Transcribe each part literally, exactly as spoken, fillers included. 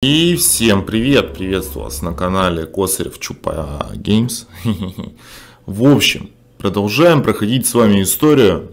И всем привет, приветствую вас на канале Косарев Чупа Геймс. В общем, продолжаем проходить с вами историю.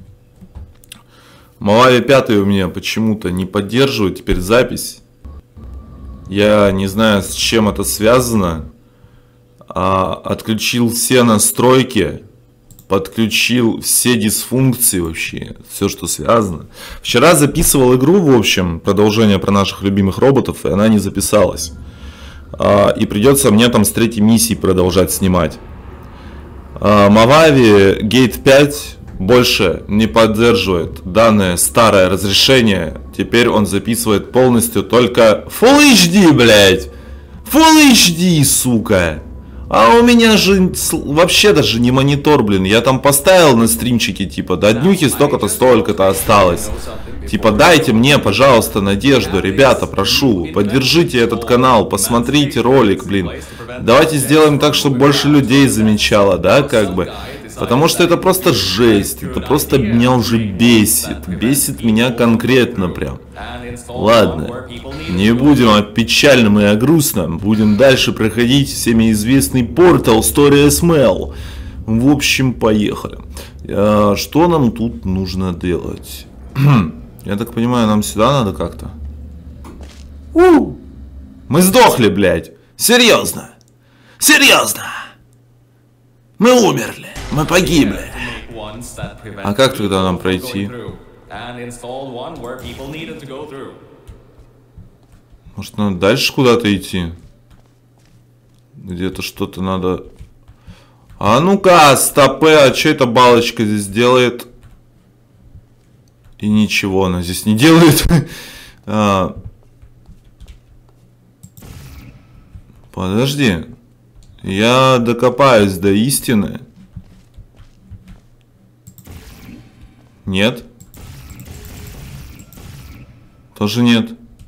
Малави пятый у меня почему-то не поддерживает теперь запись. Я не знаю, с чем это связано. А, отключил все настройки, подключил все дисфункции вообще, все, что связано. Вчера записывал игру, в общем, продолжение про наших любимых роботов, и она не записалась. А, и придется мне там с третьей миссии продолжать снимать. А, Mojave Gate пять больше не поддерживает данное старое разрешение. Теперь он записывает полностью только Full эйч ди, блядь! Full эйч ди, сука! А у меня же вообще даже не монитор, блин. Я там поставил на стримчике, типа, до днюхи столько-то, столько-то осталось. Типа, дайте мне, пожалуйста, надежду. Ребята, прошу, поддержите этот канал, посмотрите ролик, блин. Давайте сделаем так, чтобы больше людей замечало, да, как бы. Потому что это просто жесть. Это просто меня уже бесит. Бесит меня конкретно прям. Ладно, не будем о печальном и о грустном. Будем дальше проходить всеми известный портал Story эс эм эл. В общем, поехали. А, что нам тут нужно делать? Я так понимаю, нам сюда надо как-то. У! Мы сдохли, блядь. Серьезно. Серьезно. Мы умерли. Мы погибли. А как тогда нам пройти? Может, надо дальше куда-то идти? Где-то что-то надо... А ну-ка, стопы, а что эта балочка здесь делает? И ничего она здесь не делает. а... Подожди. Я докопаюсь до истины. Нет. Тоже нет.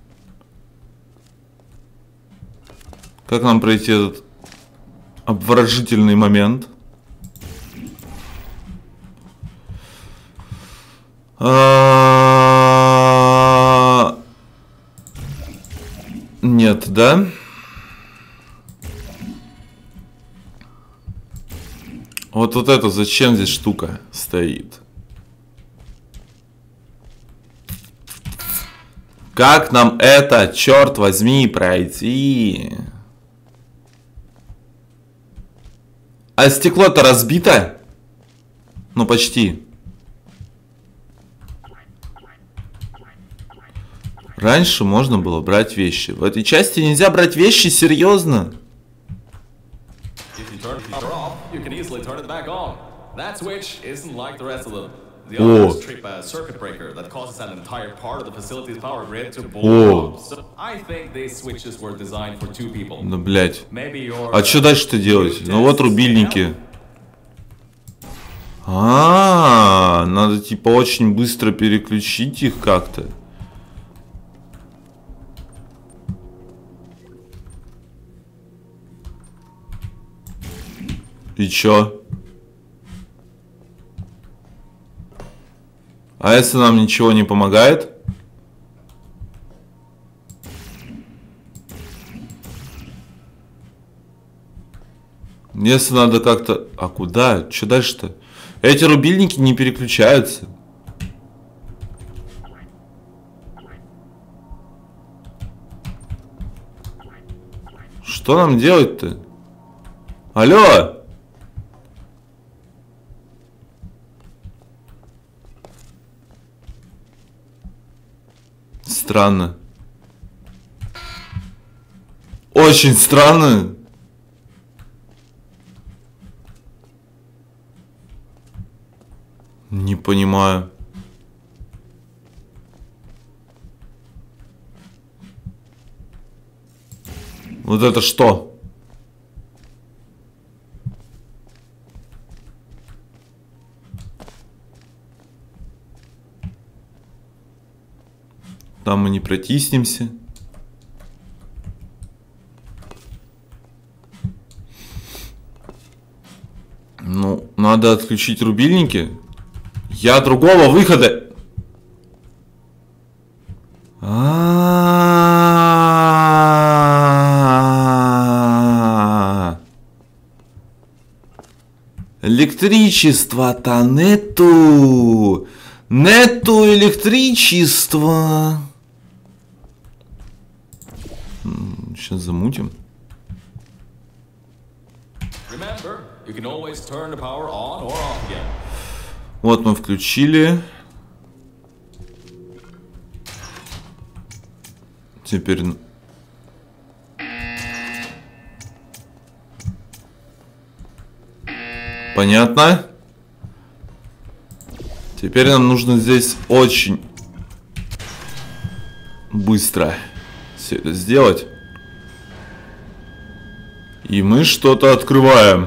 Как нам пройти этот обворожительный момент? А... Нет, да? Вот вот это зачем здесь штука стоит? Как нам это, черт возьми, пройти? А стекло-то разбито? Ну, почти. Раньше можно было брать вещи. В этой части нельзя брать вещи, серьезно? The others trip a circuit breaker that causes an entire part of the facility's power grid to blow up. So I think these switches were designed for two people. Ну, блять. А что дальше-то делать? Ну вот рубильники. А, надо типа очень быстро переключить их как-то. И чё? А если нам ничего не помогает? Если надо как-то... А куда? Что дальше-то? Эти рубильники не переключаются. Что нам делать-то? Алло! Странно. Очень странно. Не понимаю. Вот это что? Там мы не протиснемся. Ну, надо отключить рубильники. Я другого выхода. А-а-а. Электричества-то нету. Нету электричества. Сейчас замутим. Вот мы включили. Теперь... Понятно? Теперь нам нужно здесь очень быстро все это сделать. И мы что-то открываем.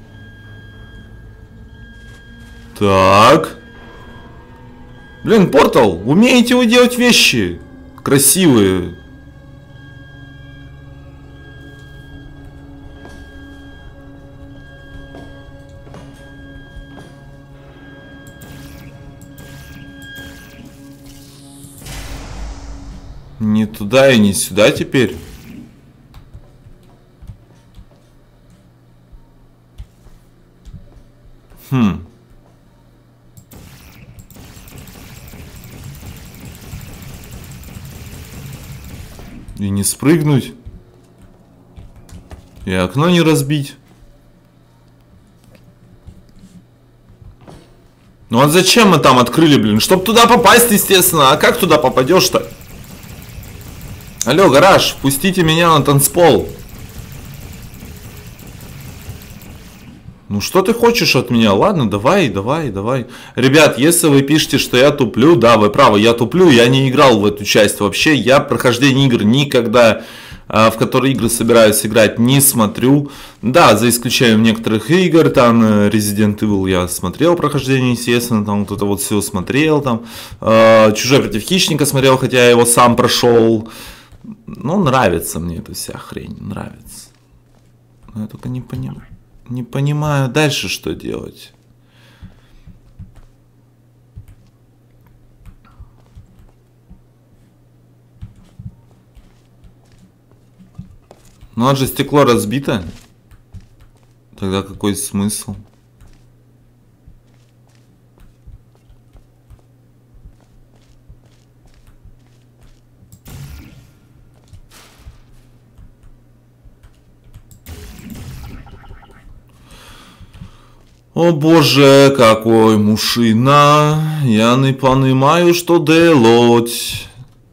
Так. Блин, портал, умеете вы делать вещи красивые? Не туда и не сюда теперь. Хм. И не спрыгнуть. И окно не разбить. Ну а зачем мы там открыли, блин? Чтоб туда попасть, естественно. А как туда попадешь-то? Алло, гараж, пустите меня на танцпол. Ну что ты хочешь от меня? Ладно, давай, давай, давай. Ребят, если вы пишете, что я туплю, да, вы правы, я туплю, я не играл в эту часть вообще. Я прохождение игр никогда, в которые игры собираюсь играть, не смотрю. Да, за исключением некоторых игр, там Resident Evil я смотрел прохождение, естественно, там вот это вот все смотрел, там Чужой против хищника смотрел, хотя я его сам прошел. Ну, нравится мне эта вся хрень, нравится. Но я только не понимаю, не понимаю дальше, что делать. Ну, а же стекло разбито. Тогда какой смысл? О боже, какой мужчина, я не понимаю, что делать.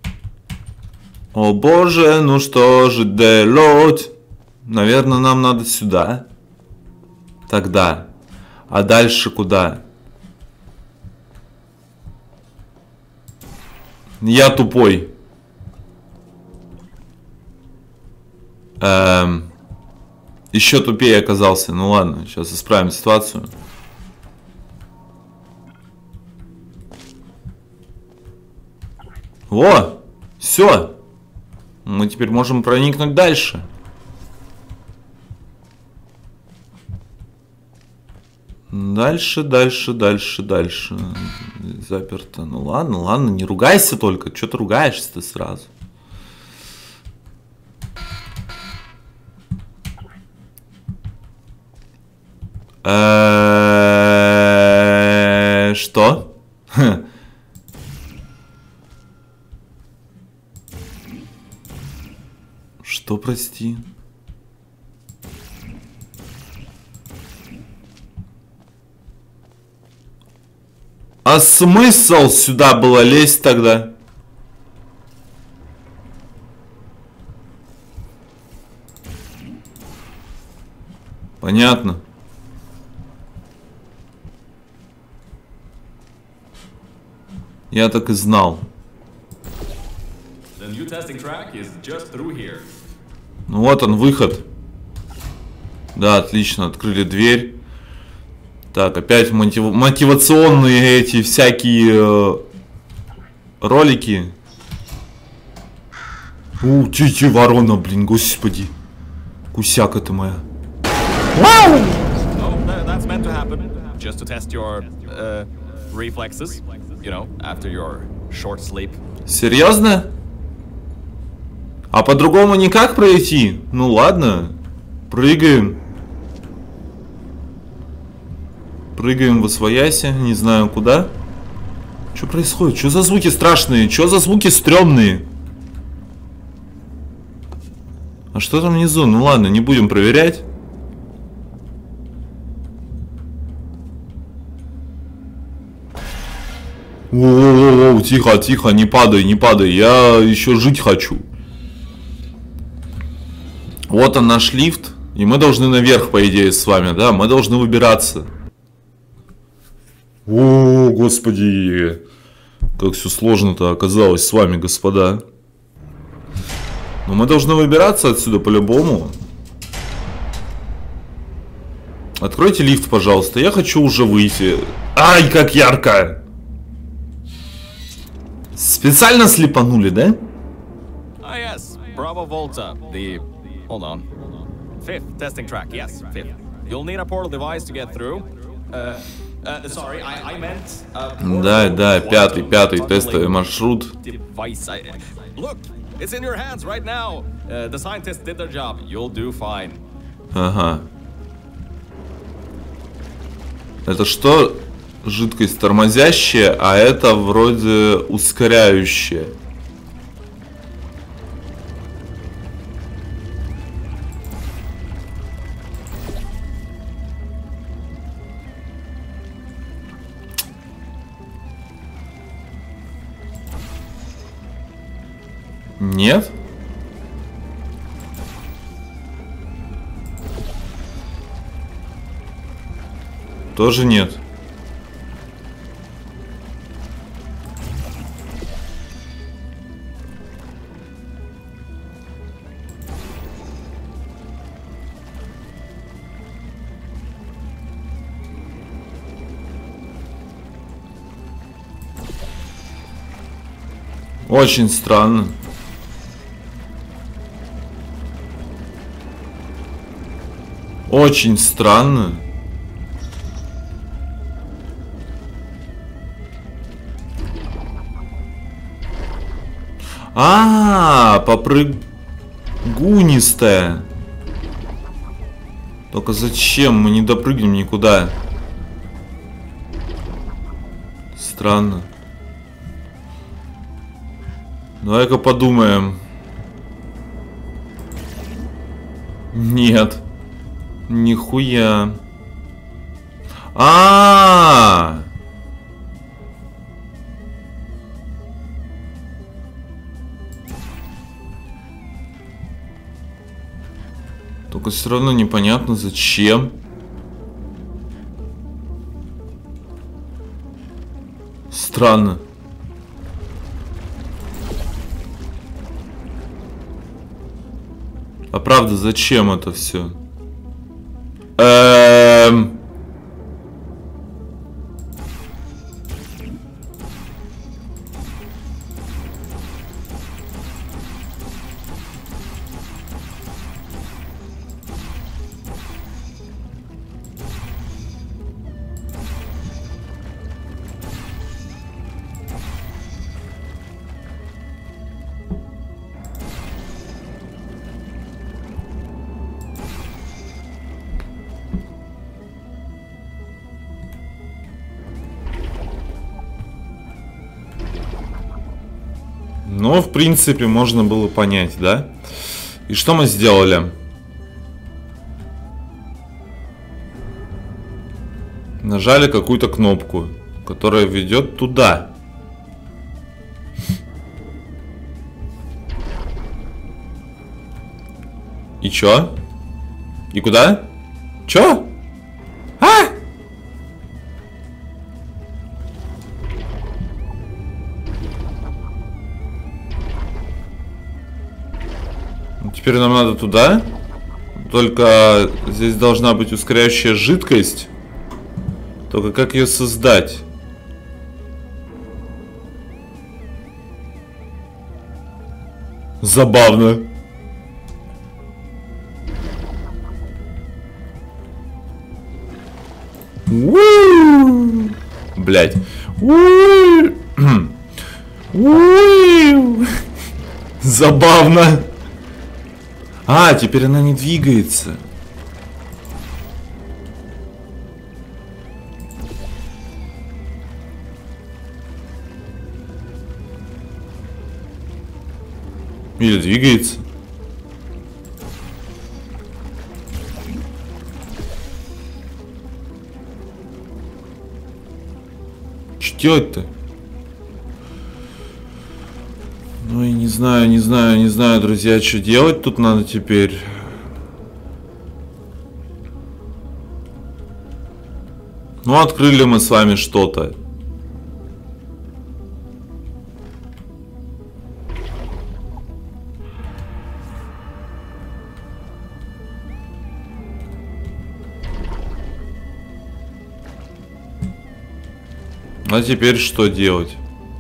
О боже, ну что же делать? Наверное, нам надо сюда. Тогда. А дальше куда? Я тупой. Эм... Еще тупее оказался. Ну ладно, сейчас исправим ситуацию. Во! Все! Мы теперь можем проникнуть дальше. Дальше, дальше, дальше, дальше. Заперто. Ну ладно, ладно, не ругайся только. Че ты ругаешься-то сразу? Что? Что, прости? А смысл сюда было лезть тогда? Понятно. Я так и знал. Ну вот он, выход. Да, отлично, открыли дверь. Так, опять мотив... мотивационные эти всякие э, ролики. У, тити ворона, блин, господи. Кусяка ты моя. Вау! You know, after your short sleep. Серьезно? А по-другому никак пройти? Ну ладно, прыгаем. Прыгаем в освояси, не знаю куда. Что происходит? Что за звуки страшные? Что за звуки стрёмные? А что там внизу? Ну ладно, не будем проверять. Воу-воу-воу, тихо, тихо, не падай, не падай. Я еще жить хочу. Вот он наш лифт. И мы должны наверх, по идее, с вами, да? Мы должны выбираться. О, господи. Как все сложно-то оказалось с вами, господа. Но мы должны выбираться отсюда по-любому. Откройте лифт, пожалуйста. Я хочу уже выйти. Ай, как ярко! Специально слепанули, да? Ah, yes. Bravo Volta. The... Hold on. Fifth testing track. Yes, fifth. You'll need a portal device to get through. Uh, uh, sorry, I, I meant... Uh, да, да, пятый, пятый тестовый маршрут. Device. I, look, it's in your hands right now. Uh, the scientists did their job. You'll do fine. Ага. Это что? Жидкость тормозящая, а это вроде ускоряющая. Нет? Тоже нет. Очень странно. Очень странно. А, попрыгунистая. Только зачем? Мы не допрыгнем никуда. Странно. Давай-ка подумаем. Нет. Нихуя. А-а-а! Только все равно непонятно зачем. Странно. А правда, зачем это все? Эм... Ну, в принципе, можно было понять, да? И что мы сделали? Нажали какую-то кнопку, которая ведет туда. И чё? И куда? Чё? А? Теперь нам надо туда. Только здесь должна быть ускоряющая жидкость. Только как ее создать? Забавно. Блять. Забавно. А, теперь она не двигается. Или двигается. Что делать-то? Ну и не знаю, не знаю, не знаю, друзья, что делать тут надо теперь. Ну, открыли мы с вами что-то. А теперь что делать?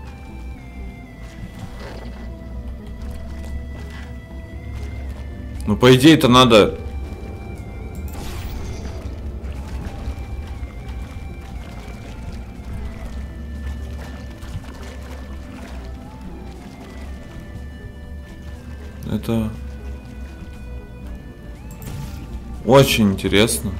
Ну, по идее-то надо... Это... Очень интересно.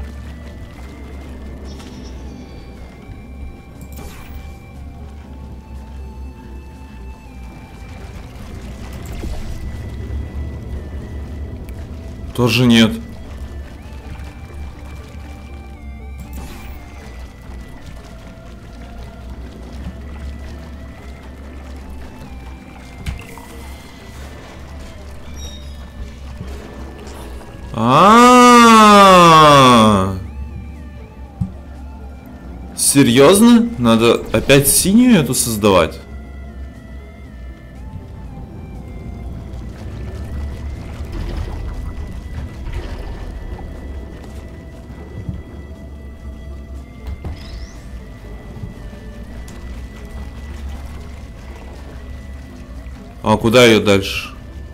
Тоже нет. А-а-а! Серьезно? Надо опять синюю эту создавать? А куда ее дальше?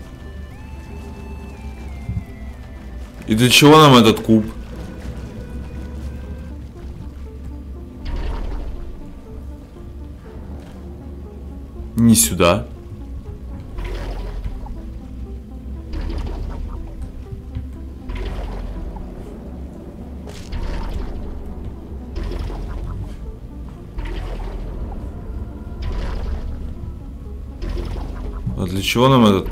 И для чего нам этот куб? Не сюда. А для чего нам этот?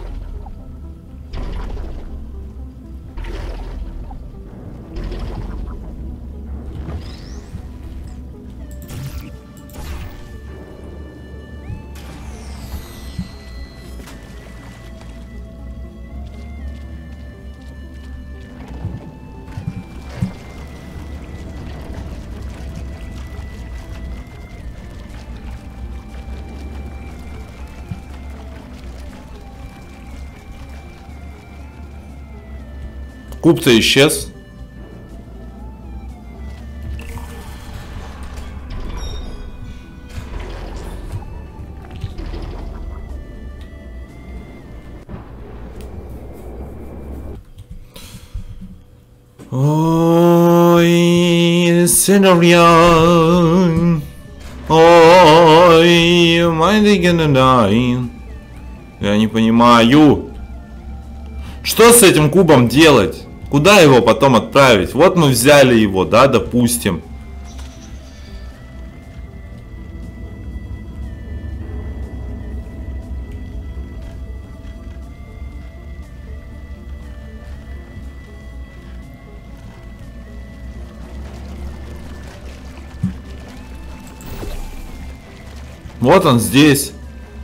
Куб-то исчез. Ой, сыновья. Ой, my God. Я не понимаю. Что с этим кубом делать? Куда его потом отправить? Вот мы взяли его, да, допустим. Вот он здесь.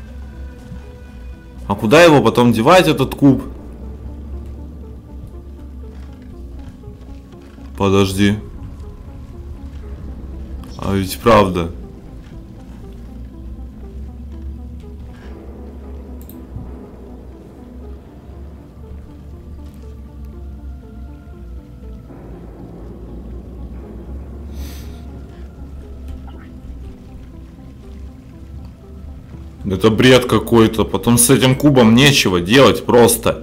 А куда его потом девать, этот куб? Подожди. А ведь правда. Это бред какой-то. Потом с этим кубом нечего делать просто.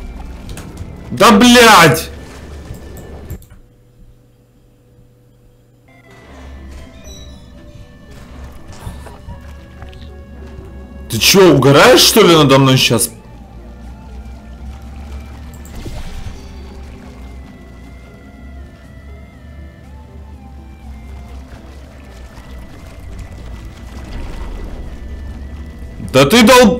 Да блять! Ты чё, угораешь, что ли, надо мной сейчас? Да ты дол...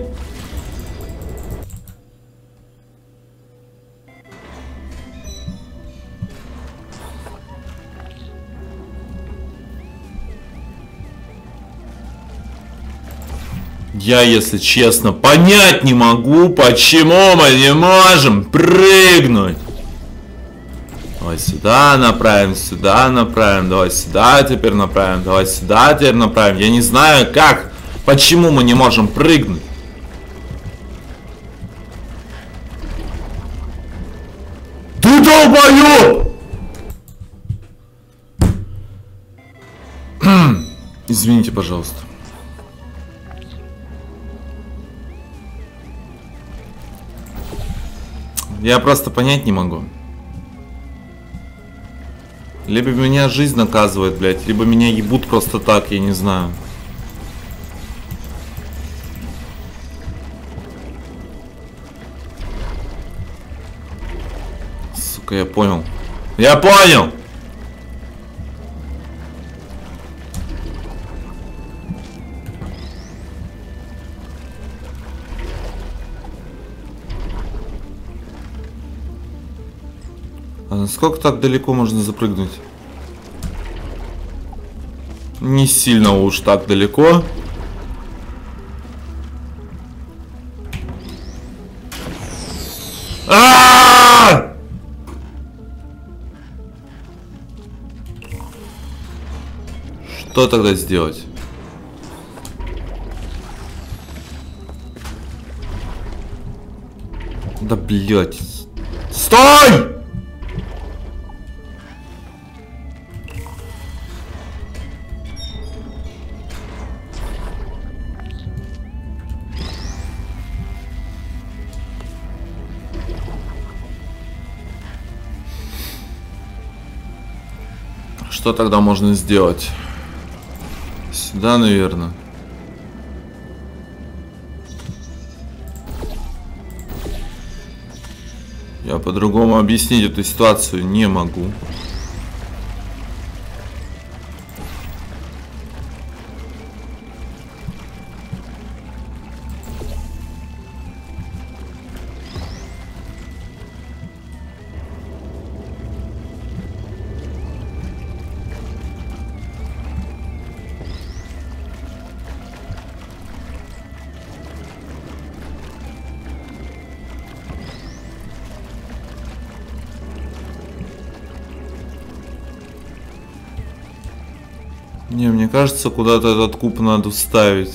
Я, если честно, понять не могу, почему мы не можем прыгнуть. Давай сюда направим, сюда направим, давай сюда теперь направим, давай сюда теперь направим. Я не знаю как, почему мы не можем прыгнуть. Ты долбоёб! Извините, пожалуйста. Я просто понять не могу. Либо меня жизнь наказывает, блядь, либо меня ебут просто так, я не знаю. Сука, я понял. Я понял! А насколько так далеко можно запрыгнуть? Не сильно уж так далеко. А-а-а! Что тогда сделать? Да блять. Стой! Что тогда можно сделать? Сюда, наверное. Я по-другому объяснить эту ситуацию не могу. Не, мне кажется, куда-то этот куб надо вставить.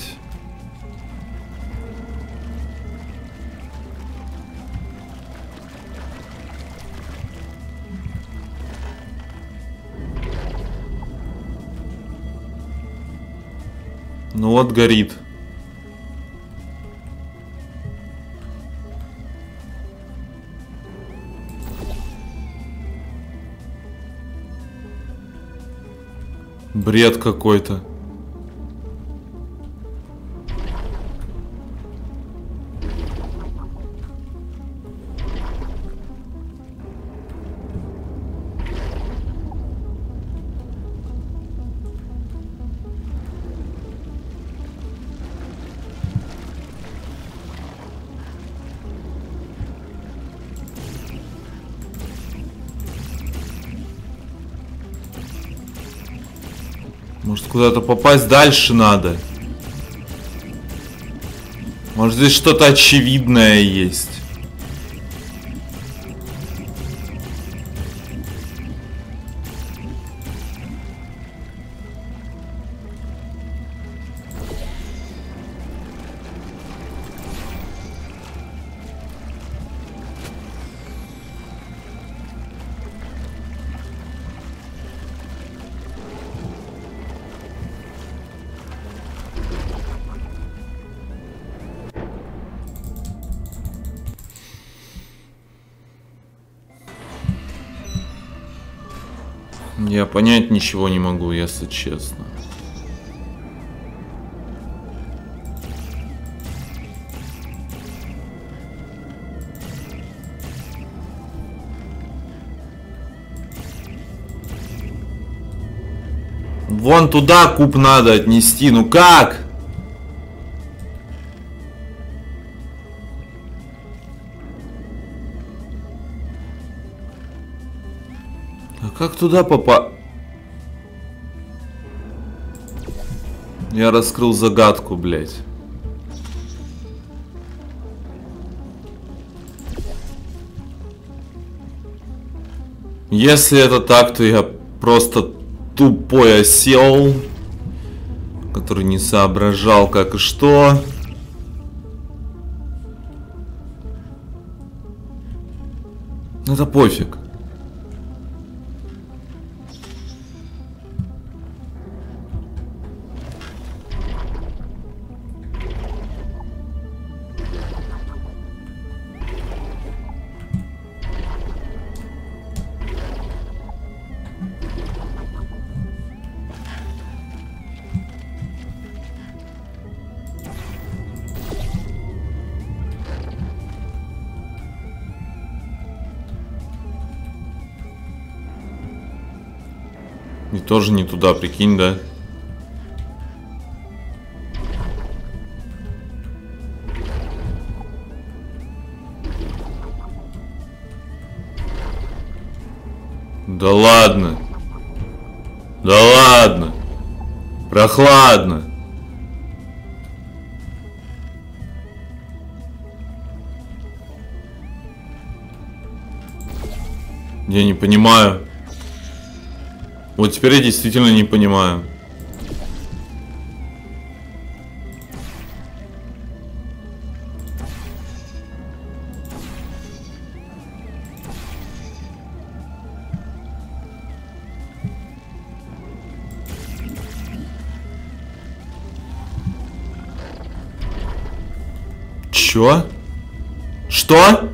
Ну вот горит. Бред какой-то. Может, куда-то попасть дальше надо? Может, здесь что-то очевидное есть? Я понять ничего не могу, если честно. Вон туда куб надо отнести. Ну как? А как туда попа... Я раскрыл загадку, блядь. Если это так, то я просто тупой осел, который не соображал как и что. Это пофиг. И тоже не туда, прикинь, да? Да ладно. Да ладно. Прохладно. Я не понимаю. Вот теперь я действительно не понимаю. Чё? Что?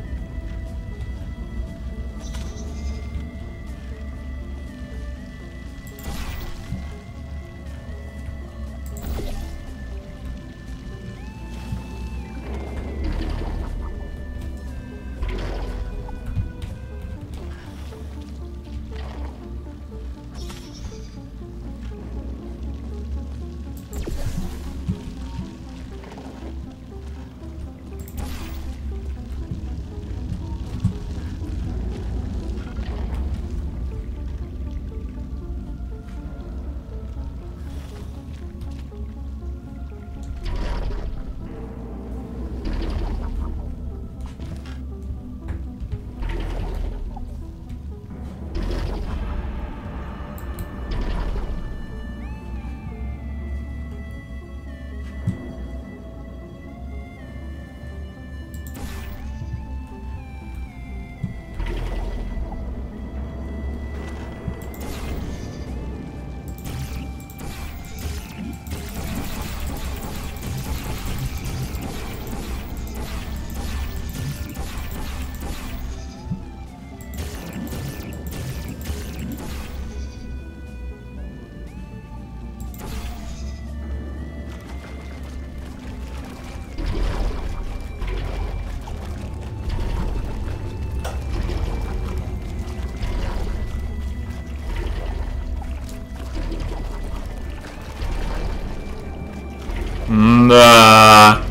Да.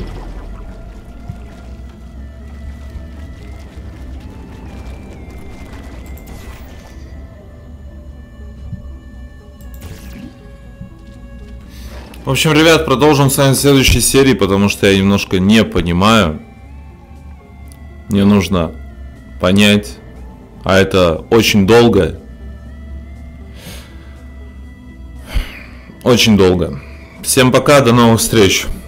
В общем, ребят, продолжим с вами в следующей серии, потому что я немножко не понимаю. Мне нужно понять, а это очень долго. Очень долго. Всем пока, до новых встреч.